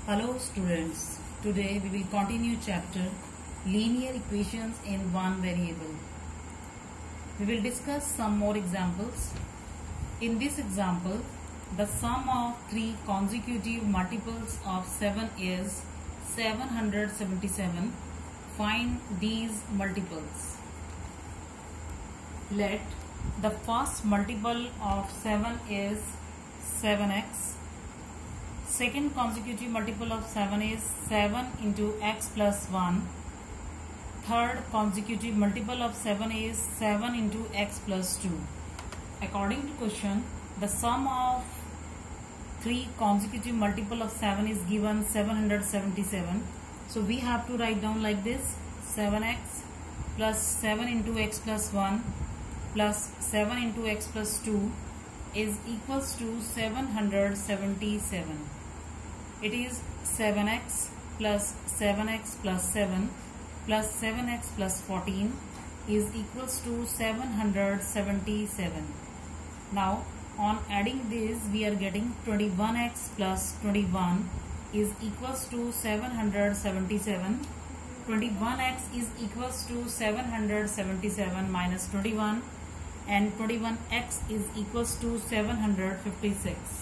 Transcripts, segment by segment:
Hello students, today we will continue chapter linear equations in one variable. We will discuss some more examples. In this example, the sum of three consecutive multiples of 7 is 777. Find these multiples. Let the first multiple of 7 is 7x. Second consecutive multiple of 7 is 7 into x plus 1. Third consecutive multiple of 7 is 7 into x plus 2. According to question, the sum of three consecutive multiple of 7 is given 777. So we have to write down like this: 7x plus 7 into x plus 1 plus 7 into x plus 2 is equals to 777. It is 7x plus 7x plus 7 plus 7x plus 14 is equals to 777. Now on adding this, we are getting 21x plus 21 is equals to 777. 21x is equals to 777 minus 21, and 21x is equals to 756.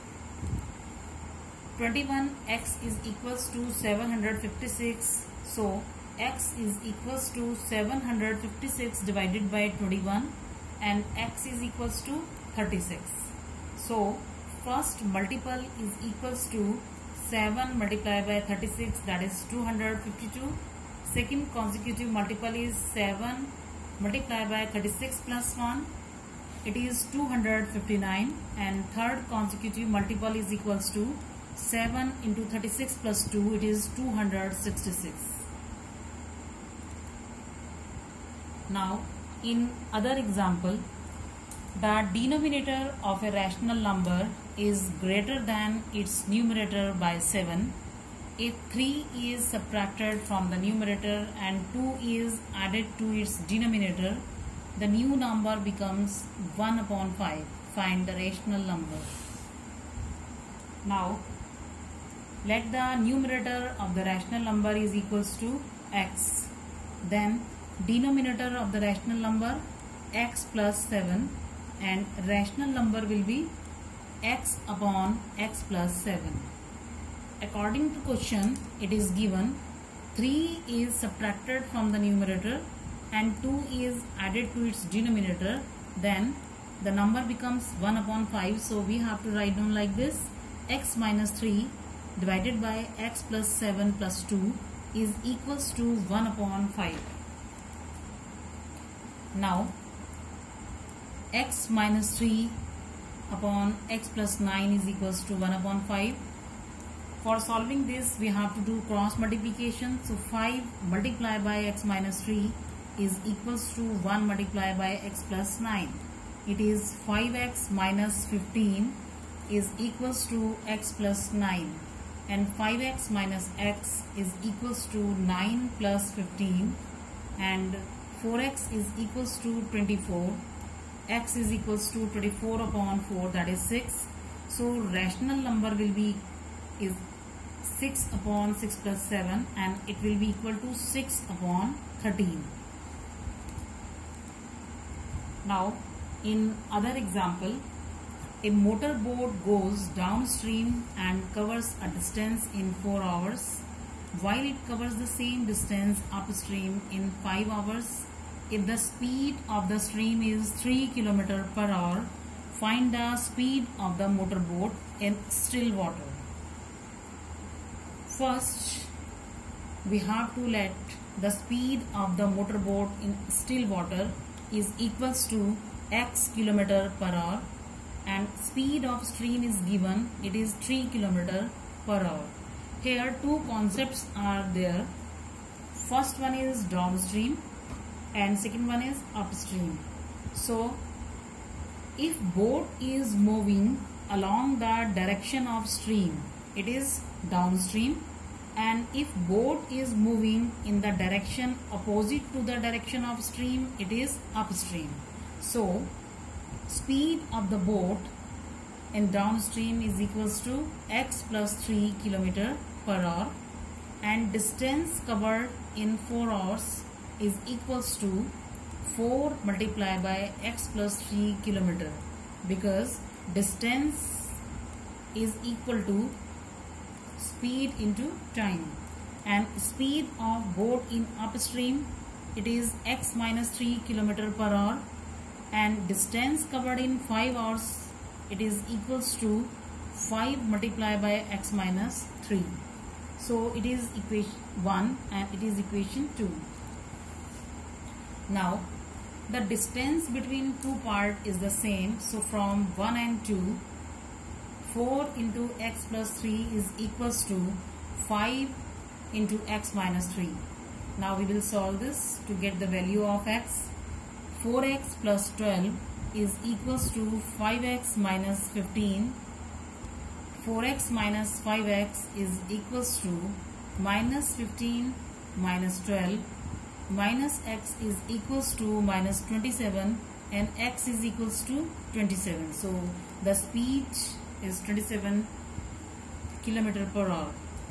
21x is equals to 756. So x is equals to 756 divided by 21, and x is equals to 36. So first multiple is equals to 7 multiplied by 36, that is 252. Second consecutive multiple is 7 multiplied by 36 plus 1, it is 259. And third consecutive multiple is equals to 7 into 36 plus 2, it is 266. Now in other example, the denominator of a rational number is greater than its numerator by 7. If 3 is subtracted from the numerator and 2 is added to its denominator, the new number becomes 1 upon 5. Find the rational number. Now let the numerator of the rational number is equals to x. Then denominator of the rational number x plus 7, and rational number will be x upon x plus 7. According to question, it is given 3 is subtracted from the numerator and 2 is added to its denominator, then the number becomes 1 upon 5. So we have to write down like this: x minus 3 divided by x plus 7 plus 2 is equals to 1 upon 5. Now x minus 3 upon x plus 9 is equals to 1 upon 5. For solving this, we have to do cross multiplication. So 5 multiplied by x minus 3 is equals to 1 multiplied by x plus 9. It is 5x minus 15 is equals to x plus 9, and 5x minus x is equals to 9 plus 15, and 4x is equals to 24. X is equals to 24 upon 4, that is 6. So rational number will be is 6 upon 6 plus 7, and it will be equal to 6 upon 13. Now in other example, a motorboat goes downstream and covers a distance in 4 hours, while it covers the same distance upstream in 5 hours. If the speed of the stream is 3 km per hour, find the speed of the motorboat in still water. First, we have to let the speed of the motorboat in still water is equals to x km per hour, and speed of stream is given, it is 3 km per hour. Here two concepts are there. First one is downstream and second one is upstream. So if boat is moving along the direction of stream, it is downstream, and if boat is moving in the direction opposite to the direction of stream, it is upstream. So speed of the boat in downstream is equals to x plus 3 kilometer per hour, and distance covered in 4 hours is equals to 4 multiplied by x plus 3 kilometer, because distance is equal to speed into time, and speed of boat in upstream, it is x minus 3 kilometer per hour, and distance covered in 5 hours, it is equals to 5 multiplied by x minus 3. So it is equation 1 and it is equation 2. Now the distance between two parts is the same, so from 1 and 2, 4 into x plus 3 is equals to 5 into x minus 3. Now we will solve this to get the value of x. 4x plus 12 is equals to 5x minus 15. 4x minus 5x is equals to minus 15 minus 12. Minus x is equals to minus 27, and x is equals to 27. So the speed is 27 kilometer per hour.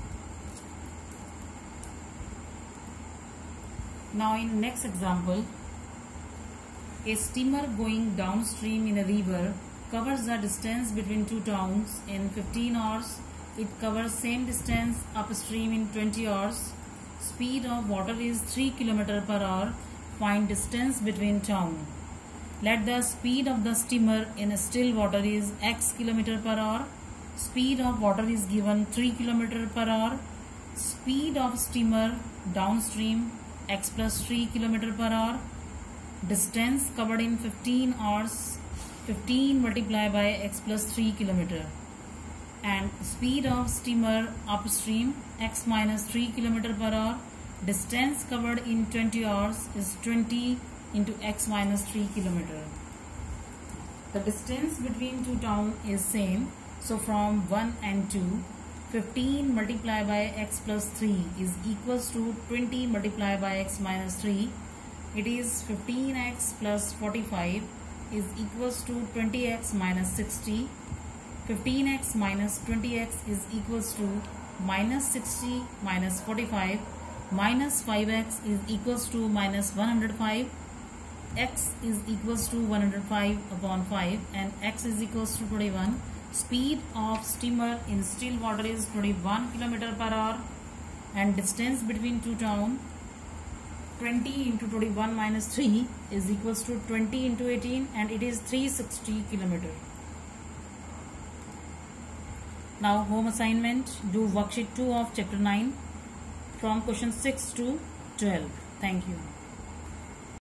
Now in next example, a steamer going downstream in a river covers the distance between two towns in 15 hours. It covers same distance upstream in 20 hours. Speed of water is 3 km per hour. Find distance between town. Let the speed of the steamer in still water is x km per hour. Speed of water is given 3 km per hour. Speed of steamer downstream x plus 3 km per hour. Distance covered in 15 hours, 15 multiplied by x plus 3 km. And speed of steamer upstream x minus 3 km per hour. Distance covered in 20 hours is 20 into x minus 3 km. The distance between two towns is same, so from 1 and 2, 15 multiplied by x plus 3 is equals to 20 multiplied by x minus 3. It is 15x plus 45 is equals to 20x minus 60. 15x minus 20x is equals to minus 60 minus 45. Minus 5x is equals to minus 105. X is equals to 105 upon 5, and x is equals to 21. Speed of steamer in still water is 21 km per hour, and distance between two towns 20 into 21 minus 3 is equals to 20 into 18, and it is 360 km. Now home assignment, do worksheet 2 of chapter 9 from question 6 to 12. Thank you.